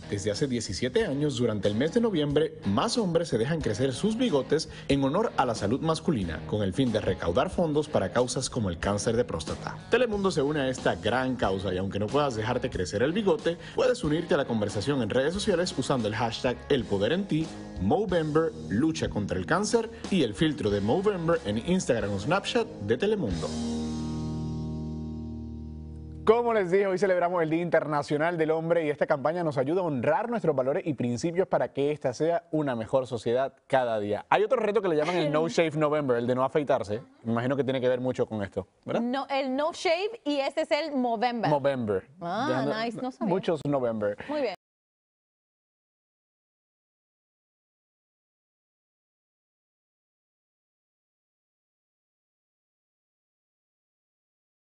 Desde hace 17 años, durante el mes de noviembre, más hombres se dejan crecer sus bigotes en honor a la salud masculina, con el fin de recaudar fondos para causas como el cáncer de próstata. Telemundo se une a esta gran causa y aunque no puedas dejarte crecer el bigote, puedes unirte a la conversación en redes sociales usando el hashtag #ElPoderEnTi, Movember, lucha contra el cáncer y el filtro de Movember en Instagram o Snapchat de Telemundo. Como les dije, hoy celebramos el Día Internacional del Hombre y esta campaña nos ayuda a honrar nuestros valores y principios para que esta sea una mejor sociedad cada día. Hay otro reto que le llaman el No Shave November, el de no afeitarse. Me imagino que tiene que ver mucho con esto, ¿verdad? No, el No Shave y este es el Movember. Movember. Ah, nice, no sabía. Muchos November. Muy bien.